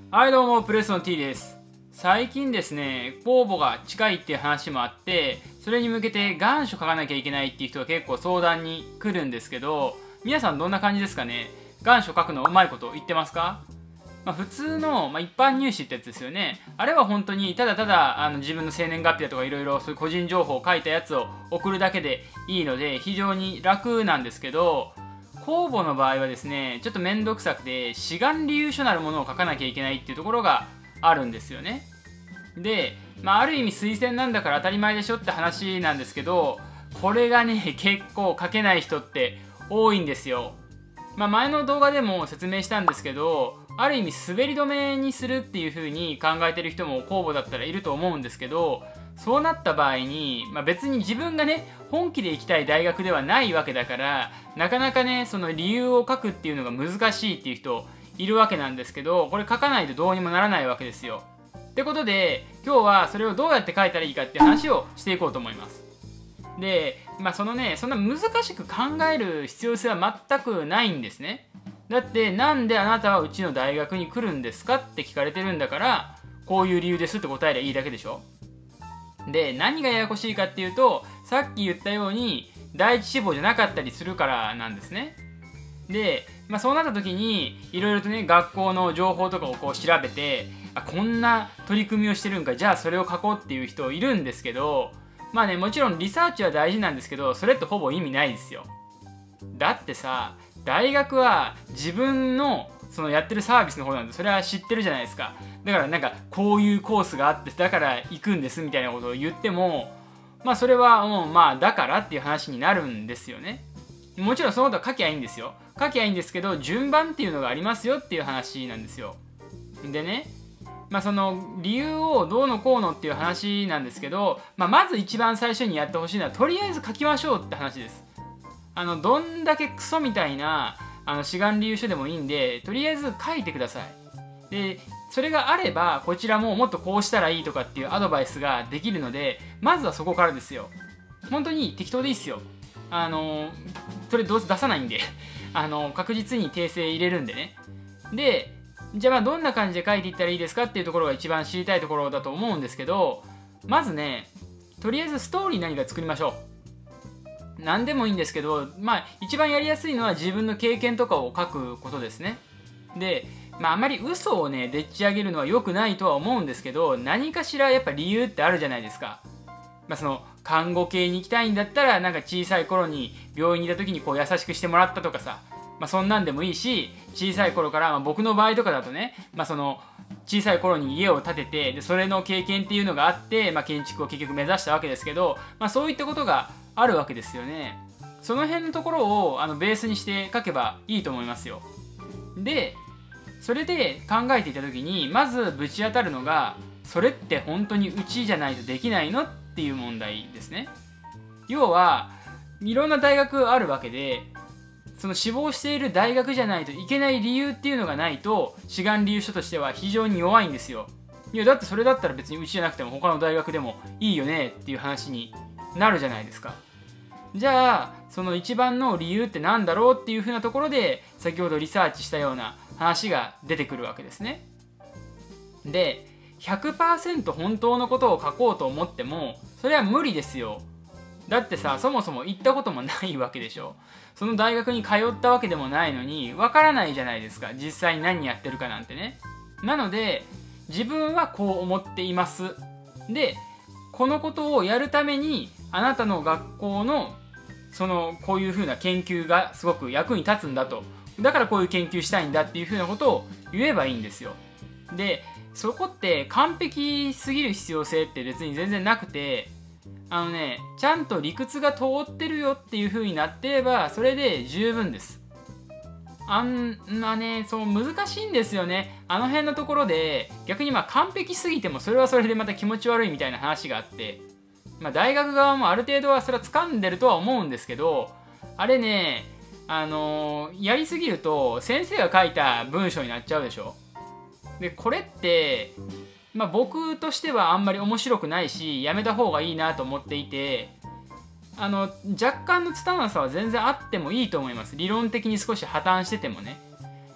はいどうも、プレスの T です。最近ですね、公募が近いっていう話もあって、それに向けて願書書かなきゃいけないっていう人が結構相談に来るんですけど、皆さんどんな感じですかね。願書書くのうまいこと言ってますか？普通の、一般入試ってやつですよね。あれは本当にただただ自分の生年月日だとかいろいろそういう個人情報を書いたやつを送るだけでいいので非常に楽なんですけど、公募の場合はですね、ちょっと面倒くさくて志願理由書なるものを書かなきゃいけないっていうところがあるんですよね。で、ある意味推薦なんだから当たり前でしょって話なんですけど、これがね結構書けない人って多いんですよ。前の動画でも説明したんですけど、ある意味滑り止めにするっていう風に考えてる人も公募だったらいると思うんですけど、そうなった場合に、別に自分がね本気で行きたい大学ではないわけだから、なかなかねその理由を書くっていうのが難しいっていう人いるわけなんですけど、これ書かないとどうにもならないわけですよ。ってことで今日はそれをどうやって書いたらいいかっていう話をしていこうと思います。で、そのねそんな難しく考える必要性は全くないんですね。だってなんであなたはうちの大学に来るんですかって聞かれてるんだから、こういう理由ですって答えりゃいいだけでしょ。で、何がややこしいかっていうと、さっき言ったように第一志望じゃなかったりするからなんですね。で、そうなった時にいろいろとね学校の情報とかをこう調べて、こんな取り組みをしてるんか、じゃあそれを書こうっていう人いるんですけど、もちろんリサーチは大事なんですけど、それってほぼ意味ないですよ。だってさ、大学は自分のそのやってるサービスの方なんで、それは知ってるじゃないですか。だからなんかこういうコースがあってだから行くんですみたいなことを言っても、それはもうだからっていう話になるんですよね。もちろんそのことは書きゃいいんですよ。書きゃいいんですけど、順番っていうのがありますよっていう話なんですよ。でね、その理由をどうのこうのっていう話なんですけど、まず一番最初にやってほしいのはとりあえず書きましょうって話です。どんだけクソみたいな志願理由書でもいいんで、とりあえず書いてください。で、それがあればこちらももっとこうしたらいいとかっていうアドバイスができるので、まずはそこからですよ。本当に適当でいいっすよ。それどうせ出さないんで確実に訂正入れるんでね。で、じゃあどんな感じで書いていったらいいですかっていうところが一番知りたいところだと思うんですけど、まずね、とりあえずストーリー何か作りましょう。何でもいいんですけど、一番やりやすいのは自分の経験とかを書くことですね。で、あまり嘘をねでっち上げるのは良くないとは思うんですけど、何かしらやっぱ理由ってあるじゃないですか。その看護系に行きたいんだったら、なんか小さい頃に病院にいた時にこう優しくしてもらったとかさ、そんなんでもいいし、小さい頃から、僕の場合とかだとね、その小さい頃に家を建てて、でそれの経験っていうのがあって、建築を結局目指したわけですけど、そういったことがあるわけですよね。その辺のところをベースにして書けばいいと思いますよ。で、それで考えていた時にまずぶち当たるのが、それって本当にうちじゃないとできないのっていう問題ですね。要はいろんな大学あるわけで、その志望している大学じゃないといけない理由っていうのがないと、志願理由書としては非常に弱いんですよ。いやだってそれだったら別にうちじゃなくても他の大学でもいいよねっていう話になるじゃないですか。じゃあその一番の理由ってなんだろうっていう風なところで、先ほどリサーチしたような話が出てくるわけですね。で、100% 本当のことを書こうと思ってもそれは無理ですよ。だってさ、そもそも行ったこともないわけでしょ。その大学に通ったわけでもないのにわからないじゃないですか、実際に何やってるかなんてね。なので自分はこう思っています。で、このことをやるためにあなたの学校のこういう風な研究がすごく役に立つんだと、だからこういう研究したいんだっていう風なことを言えばいいんですよ。で、そこって完璧すぎる必要性って別に全然なくて、ちゃんと理屈が通ってるよっていう風になってればそれで十分です。そう難しいんですよね。あの辺のところで逆に完璧すぎてもそれはそれでまた気持ち悪いみたいな話があって、大学側もある程度はそれは掴んでるとは思うんですけど、あれね、やりすぎると先生が書いた文章になっちゃうでしょ。で、これって僕としてはあんまり面白くないし、やめた方がいいなと思っていて、若干の拙なさは全然あってもいいと思います。理論的に少し破綻しててもね。そ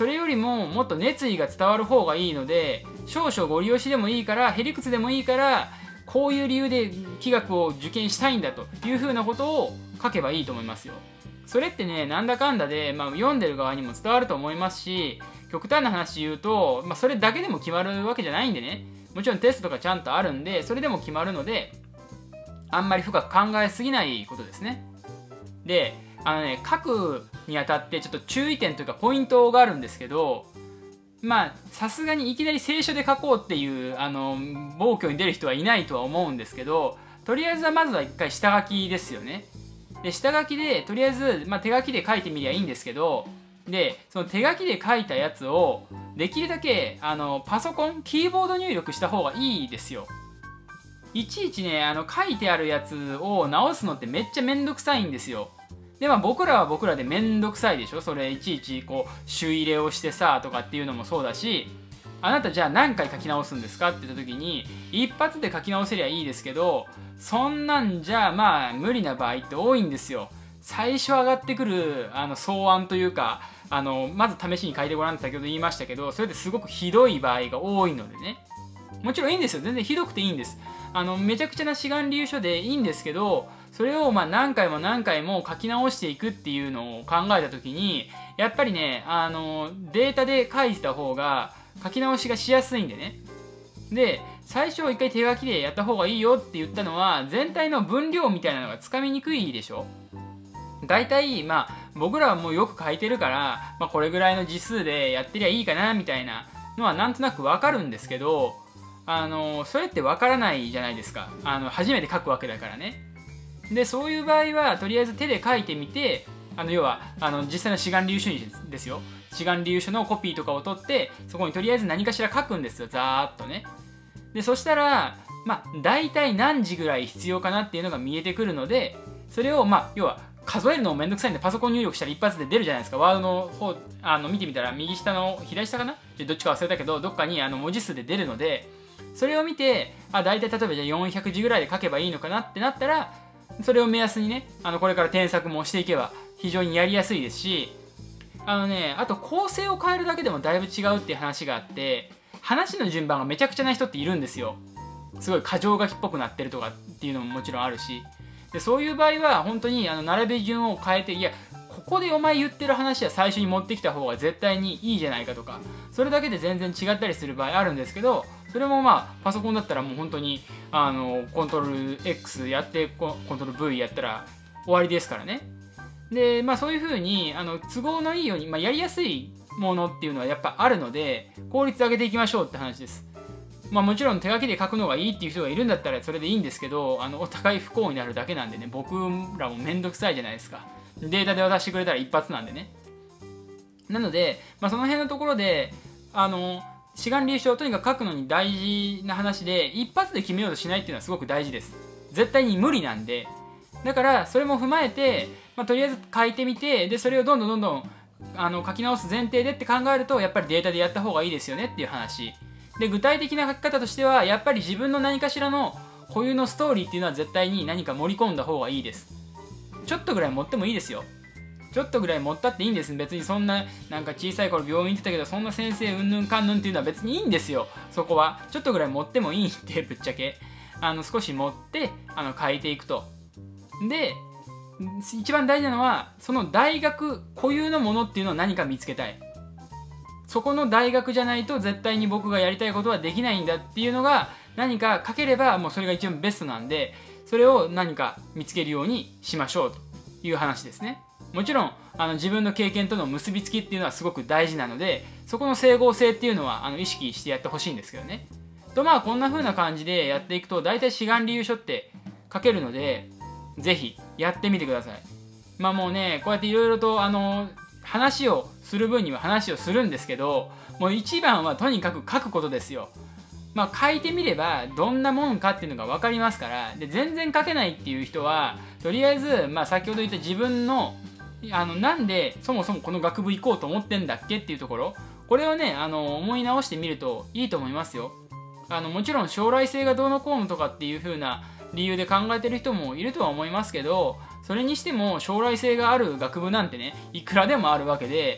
それよりももっと熱意が伝わる方がいいので、少々ご利用しでもいいから、へりくつでもいいから、こういう理由で気学を受験したいんだというふうなことを書けばいいと思いますよ。それってね、なんだかんだで、読んでる側にも伝わると思いますし、極端な話言うと、それだけでも決まるわけじゃないんでね、もちろんテストとかちゃんとあるんで、それでも決まるので、あんまり深く考えすぎないことですね。で、書くにあたってちょっと注意点というかポイントがあるんですけど、さすがにいきなり聖書で書こうっていう暴挙に出る人はいないとは思うんですけど、とりあえずはまずは一回下書きですよね。で、下書きでとりあえず、手書きで書いてみりゃいいんですけど、でその手書きで書いたやつをできるだけパソコンキーボード入力した方がいいですよ。いちいちね書いてあるやつを直すのってめっちゃめんどくさいんですよ。で僕らは僕らでめんどくさいでしょ。それいちいちこう朱入れをしてさとかっていうのもそうだし、あなたじゃあ何回書き直すんですかって言った時に一発で書き直せりゃいいですけど、そんなんじゃ無理な場合って多いんですよ。最初上がってくる草案というかまず試しに書いてごらんって先ほど言いましたけど、それですごくひどい場合が多いのでね、もちろんいいんですよ。全然ひどくていいんです。めちゃくちゃな志願理由書でいいんですけど、それを何回も何回も書き直していくっていうのを考えた時に、やっぱりねデータで書いてた方が書き直しがしやすいんでね。で最初一回手書きでやった方がいいよって言ったのは、全体の分量みたいなのがつかみにくいでしょ。大体僕らはもうよく書いてるから、これぐらいの字数でやってりゃいいかなみたいなのはなんとなくわかるんですけど、それってわからないじゃないですか。初めて書くわけだからね。でそういう場合はとりあえず手で書いてみて、要は実際の志願理由書にですよ、志願理由書のコピーとかを取ってそこにとりあえず何かしら書くんですよ、ざーっとね。でそしたら大体何時ぐらい必要かなっていうのが見えてくるので、それを要は数えるのもめんどくさいんでパソコン入力したら一発で出るじゃないですか。ワードの方見てみたら右下の左下かな、どっちか忘れたけどどっかに文字数で出るので、それを見て大体例えばじゃあ400字ぐらいで書けばいいのかなってなったら、それを目安にねこれから添削もしていけば非常にやりやすいですし、あと構成を変えるだけでもだいぶ違うっていう話があって、話の順番がめちゃくちゃな人っているんですよ。すごい箇条書きっぽくなってるとかっていうのももちろんあるし、でそういう場合は本当に並べ順を変えて、いやここでお前言ってる話は最初に持ってきた方が絶対にいいじゃないかとか、それだけで全然違ったりする場合あるんですけど、それもパソコンだったらもう本当にコントロール X やってコントロール V やったら終わりですからね。でそういう風に都合のいいように、やりやすいものっていうのはやっぱあるので、効率上げていきましょうって話です。もちろん手書きで書くのがいいっていう人がいるんだったらそれでいいんですけど、お互い不幸になるだけなんでね、僕らもめんどくさいじゃないですか。データで渡してくれたら一発なんでね。なので、その辺のところで志願理由書をとにかく書くのに大事な話で、一発で決めようとしないっていうのはすごく大事です。絶対に無理なんで。だからそれも踏まえて、とりあえず書いてみて、でそれをどんどん書き直す前提でって考えると、やっぱりデータでやった方がいいですよねっていう話で、具体的な書き方としてはやっぱり自分の何かしらの固有のストーリーっていうのは絶対に何か盛り込んだ方がいいです。ちょっとぐらい持ってもいいですよ。ちょっとぐらい持ったっていいんです。別にそんな小さい頃病院行ってたけどそんな先生うんぬんかんぬんっていうのは別にいいんですよ。そこはちょっとぐらい持ってもいいってぶっちゃけ少し持って書いていくと。で一番大事なのはその大学固有のものっていうのを何か見つけたい。そこの大学じゃないと絶対に僕がやりたいことはできないんだっていうのが何か書ければもうそれが一番ベストなんで、それを何か見つけるようにしましょうという話ですね。もちろん自分の経験との結びつきっていうのはすごく大事なので、そこの整合性っていうのは意識してやってほしいんですけどね。とこんな風な感じでやっていくと大体志願理由書って書けるので、ぜひやってみてください。もうねこうやっていろいろと話をする分には話をするんですけど、もう一番はとにかく書くことですよ。書いてみればどんなもんかっていうのが分かりますから。で全然書けないっていう人はとりあえず、先ほど言った自分のなんでそもそもこの学部行こうと思ってんだっけっていうところ、これをね思い直してみるといいと思いますよ。もちろん将来性がどうのこうのとかっていう風な理由で考えてる人もいるとは思いますけど、それにしても将来性がある学部なんてねいくらでもあるわけで、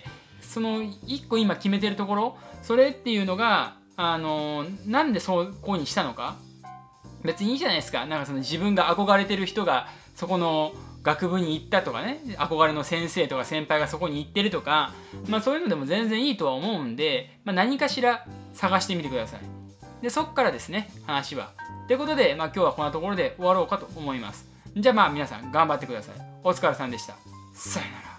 その1個今決めてるところ、それっていうのがなんでそうこうにしたのか、別にいいじゃないですか。なんかその自分が憧れてる人がそこの学部に行ったとかね、憧れの先生とか先輩がそこに行ってるとか、そういうのでも全然いいとは思うんで、何かしら探してみてください。でそっからですね、話は。ということで、今日はこんなところで終わろうかと思います。じゃあ皆さん頑張ってください。お疲れさんでした。さよなら。